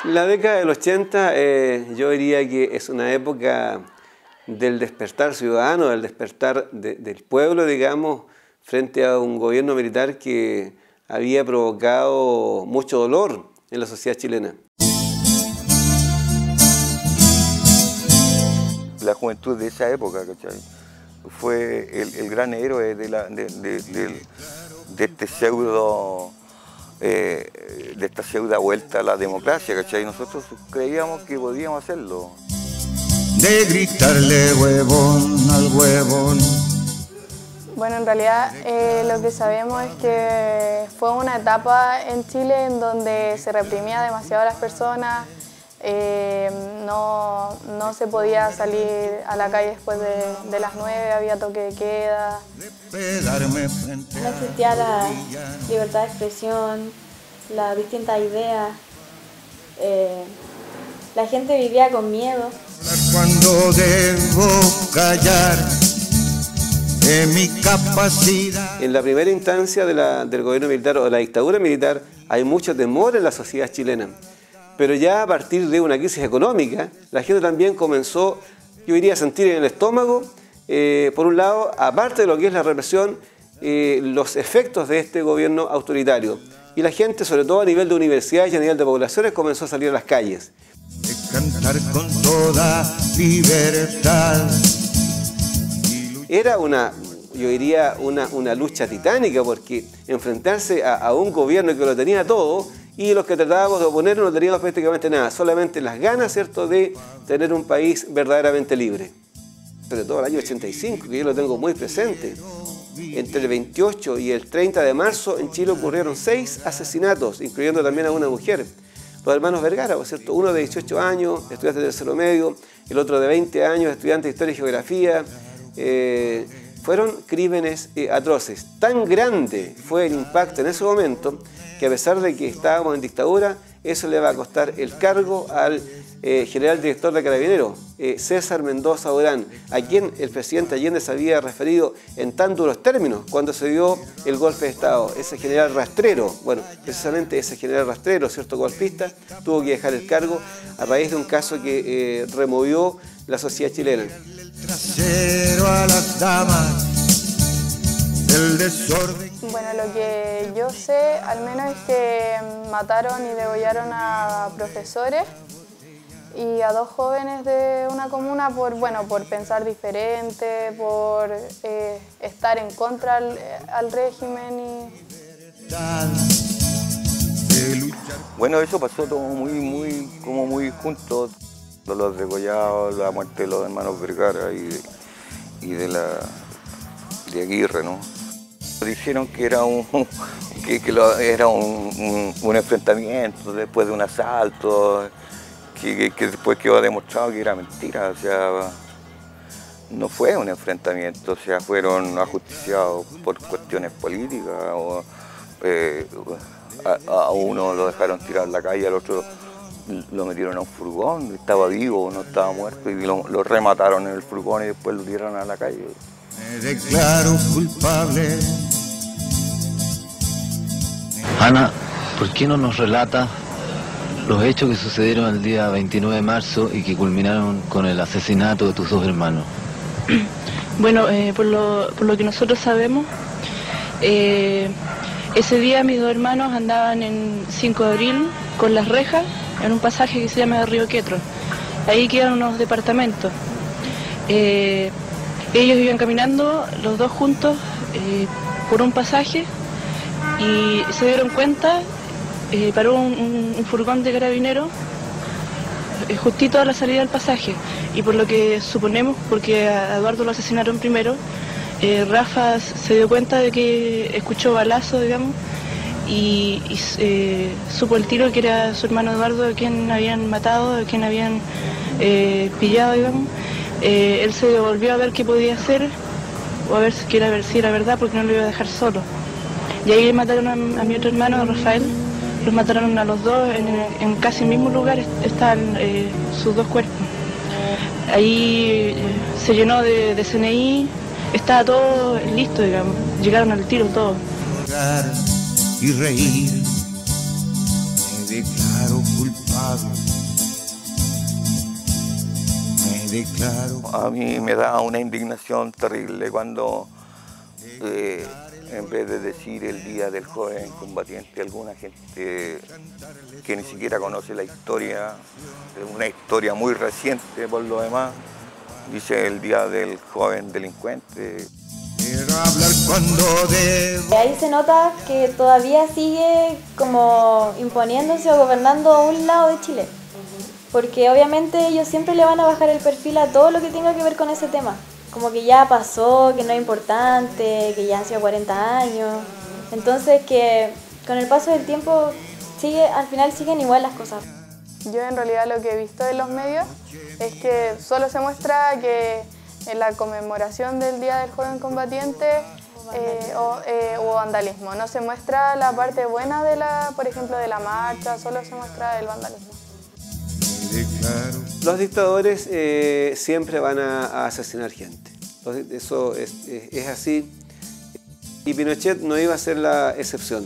La década del 80 yo diría que es una época del despertar ciudadano, del despertar del pueblo, digamos, frente a un gobierno militar que había provocado mucho dolor en la sociedad chilena. La juventud de esa época, ¿cachai? Fue el gran héroe de este pseudo, de esta pseudo vuelta a la democracia, ¿cachai? Nosotros creíamos que podíamos hacerlo. De gritarle huevón al huevón. Bueno, en realidad lo que sabemos es que fue una etapa en Chile en donde se reprimía demasiado a las personas, no se podía salir a la calle después de las 9, había toque de queda. No existía la libertad de expresión, las distintas ideas, la gente vivía con miedo. Cuando debo callar en mi capacidad. En la primera instancia del gobierno militar o de la dictadura militar hay mucho temor en la sociedad chilena. Pero ya a partir de una crisis económica, la gente también comenzó, yo diría, a sentir en el estómago, por un lado, aparte de lo que es la represión, los efectos de este gobierno autoritario. Y la gente, sobre todo a nivel de universidades y a nivel de poblaciones, comenzó a salir a las calles. De cantar con toda libertad. Era yo diría, una lucha titánica, porque enfrentarse a un gobierno que lo tenía todo, y los que tratábamos de oponernos no teníamos prácticamente nada, solamente las ganas, ¿cierto?, de tener un país verdaderamente libre. Sobre todo el año 85, que yo lo tengo muy presente. Entre el 28 y el 30 de marzo en Chile ocurrieron 6 asesinatos, incluyendo también a una mujer. Los hermanos Vergara, ¿por cierto? Uno de 18 años, estudiante de tercero medio, el otro de 20 años, estudiante de Historia y Geografía. Fueron crímenes atroces. Tan grande fue el impacto en ese momento que, a pesar de que estábamos en dictadura, eso le va a costar el cargo al general director de Carabineros, César Mendoza Durán, a quien el presidente Allende se había referido en tan duros términos cuando se dio el golpe de Estado. Ese general rastrero, bueno, precisamente ese general rastrero, cierto golpista, tuvo que dejar el cargo a raíz de un caso que removió la sociedad chilena. A las damas, el desorden. Bueno, lo que yo sé, al menos, es que mataron y degollaron a profesores y a 2 jóvenes de una comuna por pensar diferente, por estar en contra al régimen. Bueno, eso pasó todo muy junto. Los degollados, la muerte de los hermanos Vergara y de Aguirre, ¿no? Dijeron que era era un enfrentamiento después de un asalto, que después quedó demostrado que era mentira, o sea, no fue un enfrentamiento, o sea, fueron ajusticiados por cuestiones políticas, a uno lo dejaron tirar en la calle, al otro lo metieron a un furgón, estaba vivo, no estaba muerto, y lo remataron en el furgón y después lo tiraron a la calle. Me declaro culpable. Ana, ¿por qué no nos relata los hechos que sucedieron el día 29 de marzo y que culminaron con el asesinato de tus 2 hermanos? Bueno, por lo que nosotros sabemos, ese día mis 2 hermanos andaban en 5 de abril con las rejas en un pasaje que se llama Río Quetro. Ahí quedan unos departamentos. Ellos iban caminando, los 2 juntos, por un pasaje y se dieron cuenta, paró un furgón de carabineros justito a la salida del pasaje. Y por lo que suponemos, porque a Eduardo lo asesinaron primero, Rafa se dio cuenta de que escuchó balazos, digamos, y supo el tiro que era su hermano Eduardo, a quien habían matado, a quien habían pillado, digamos. Él se devolvió a ver qué podía hacer, o a ver si era verdad, porque no lo iba a dejar solo. Y ahí mataron a mi otro hermano, a Rafael, los mataron a los 2, en casi el mismo lugar estaban sus 2 cuerpos. Ahí se llenó de CNI, estaba todo listo, digamos, llegaron al tiro todo. Y reír, declaro culpable. Me declaro. A mí me da una indignación terrible cuando en vez de decir el Día del Joven Combatiente, alguna gente que ni siquiera conoce la historia, una historia muy reciente por lo demás, dice el Día del Joven Delincuente. Quiero hablar cuando debo. Ahí se nota que todavía sigue como imponiéndose o gobernando a un lado de Chile. Porque obviamente ellos siempre le van a bajar el perfil a todo lo que tenga que ver con ese tema. Como que ya pasó, que no es importante, que ya han sido 40 años. Entonces que con el paso del tiempo al final siguen igual las cosas. Yo en realidad lo que he visto en los medios es que solo se muestra que en la conmemoración del Día del Joven Combatiente hubo vandalismo. No se muestra la parte buena de por ejemplo, de la marcha, solo se muestra el vandalismo. Los dictadores siempre van a asesinar gente. Eso es así. Y Pinochet no iba a ser la excepción.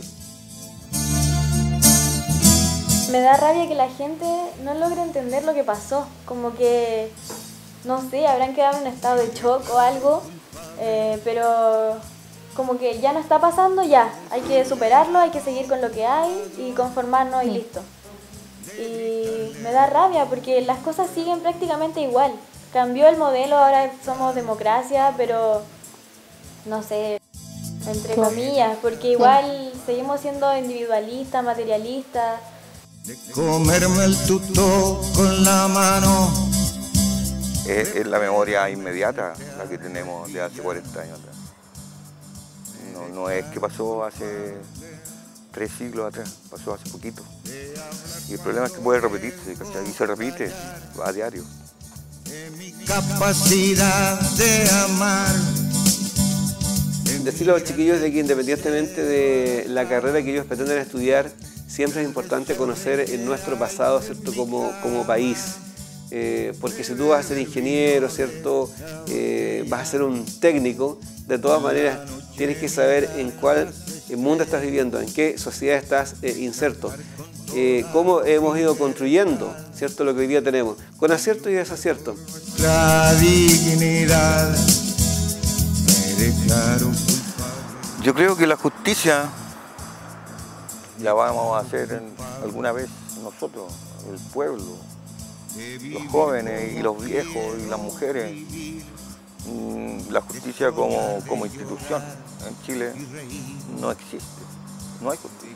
Me da rabia que la gente no logre entender lo que pasó. Como que, no sé, habrán quedado en un estado de shock o algo. Pero como que ya no está pasando, ya. Hay que superarlo, hay que seguir con lo que hay y conformarnos y listo. Y me da rabia porque las cosas siguen prácticamente igual. Cambió el modelo, ahora somos democracia, pero no sé, entre comillas, porque igual seguimos siendo individualistas, materialistas. De comerme el tuto con la mano. Es la memoria inmediata la que tenemos de hace 40 años atrás. No es que pasó hace 3 siglos atrás, pasó hace poquito. Y el problema es que puede repetirse, ¿cachai? Y se repite a diario. Mi capacidad de amar. Decirle a los chiquillos de que independientemente de la carrera que ellos pretenden estudiar, siempre es importante conocer nuestro pasado, ¿cierto? Como país. Porque si tú vas a ser ingeniero, ¿cierto? Vas a ser un técnico, de todas maneras tienes que saber en cuál mundo estás viviendo, en qué sociedad estás inserto, cómo hemos ido construyendo, ¿cierto? Lo que hoy día tenemos, con acierto y desacierto. La dignidad. Me declaro. Yo creo que la justicia la vamos a hacer alguna vez nosotros, el pueblo, los jóvenes y los viejos y las mujeres. La justicia como institución en Chile no existe, no hay justicia.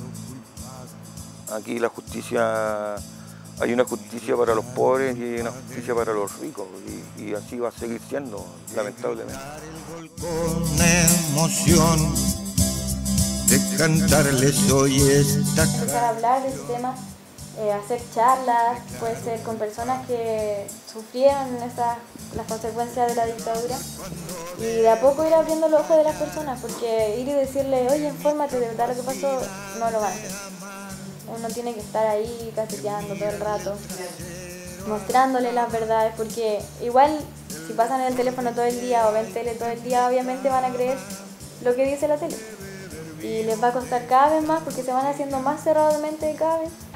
Aquí la justicia, hay una justicia para los pobres y hay una justicia para los ricos y así va a seguir siendo, lamentablemente. Con emoción de cantarles hoy esta Empezar a hablar de ese tema, hacer charlas, puede ser con personas que sufrieron las consecuencias de la dictadura y de a poco ir abriendo los ojos de las personas, porque ir y decirle, oye, infórmate de verdad lo que pasó, no lo van a hacer. Uno tiene que estar ahí cacheteando todo el rato, mostrándole las verdades, porque igual si pasan en el teléfono todo el día o ven tele todo el día, obviamente van a creer lo que dice la tele y les va a costar cada vez más porque se van haciendo más cerrados de mente cada vez.